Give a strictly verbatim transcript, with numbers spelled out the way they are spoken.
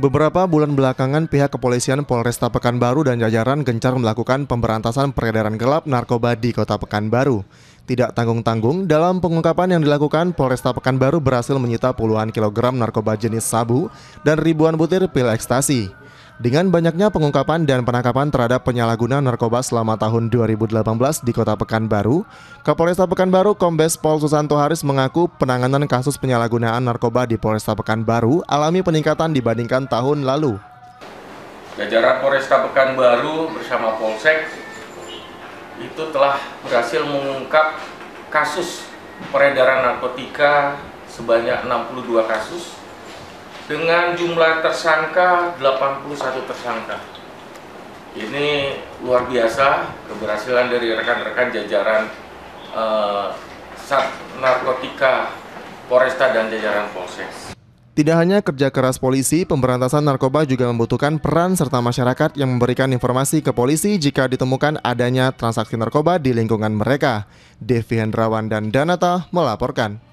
Beberapa bulan belakangan pihak kepolisian Polresta Pekanbaru dan jajaran gencar melakukan pemberantasan peredaran gelap narkoba di Kota Pekanbaru. Tidak tanggung-tanggung, dalam pengungkapan yang dilakukan, Polresta Pekanbaru berhasil menyita puluhan kilogram narkoba jenis sabu dan ribuan butir pil ekstasi. Dengan banyaknya pengungkapan dan penangkapan terhadap penyalahguna narkoba selama tahun dua ribu delapan belas di Kota Pekanbaru, Kapolresta Pekanbaru Kombes Pol Susanto Haris mengaku penanganan kasus penyalahgunaan narkoba di Polresta Pekanbaru alami peningkatan dibandingkan tahun lalu. Jajaran Polresta Pekanbaru bersama Polsek itu telah berhasil mengungkap kasus peredaran narkotika sebanyak enam puluh dua kasus dengan jumlah tersangka delapan puluh satu tersangka. Ini luar biasa keberhasilan dari rekan-rekan jajaran eh, Sat Narkotika Polresta dan jajaran Polsek. Tidak hanya kerja keras polisi, pemberantasan narkoba juga membutuhkan peran serta masyarakat yang memberikan informasi ke polisi jika ditemukan adanya transaksi narkoba di lingkungan mereka. Devi Hendrawan dan Danata melaporkan.